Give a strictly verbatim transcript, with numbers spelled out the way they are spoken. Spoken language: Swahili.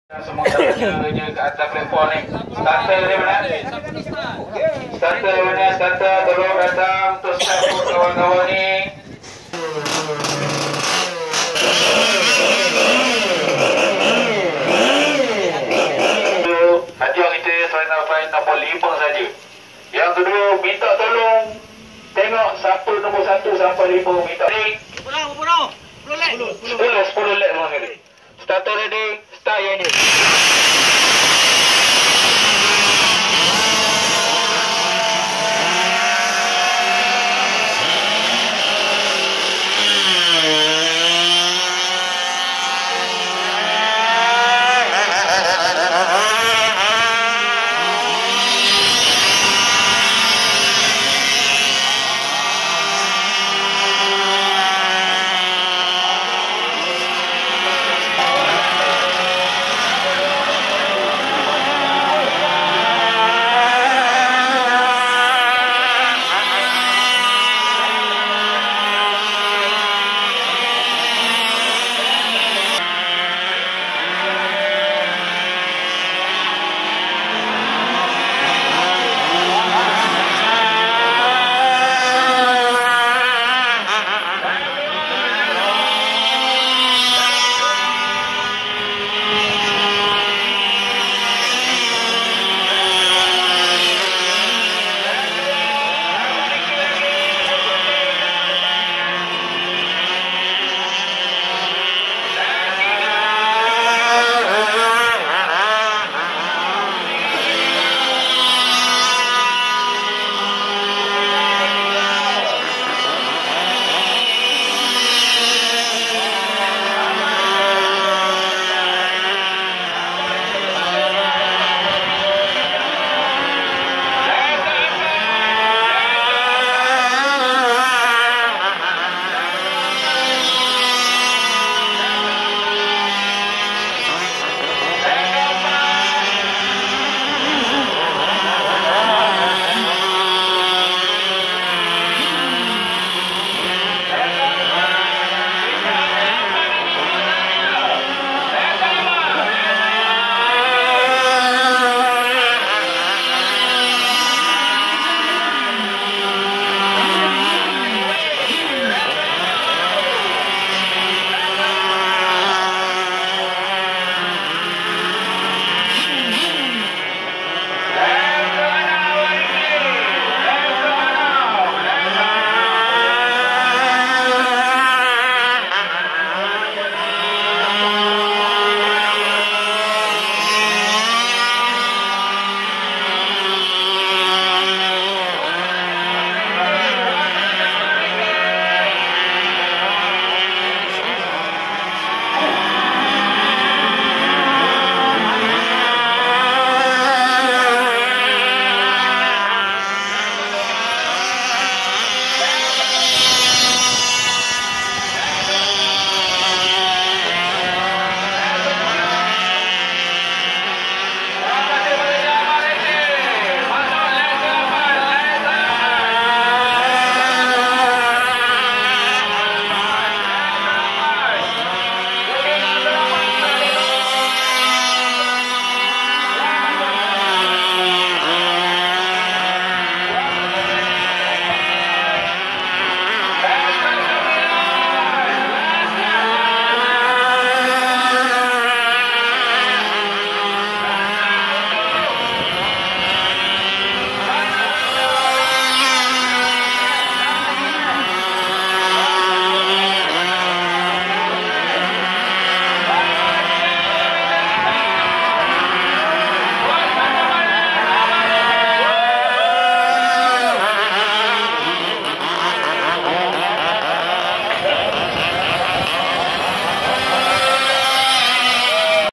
Semua je ke atas platform ni. Starter dia mana? Starter mana? Starter tolong datang untuk start kawan-kawan ni. Ajar kita final final nombor lima saja. Yang kedua minta tolong tengok siapa nombor satu sampai lima minta. Berapa berapa? sepuluh lek. sepuluh sepuluh lek orang ni. Starter ready, start yang ni.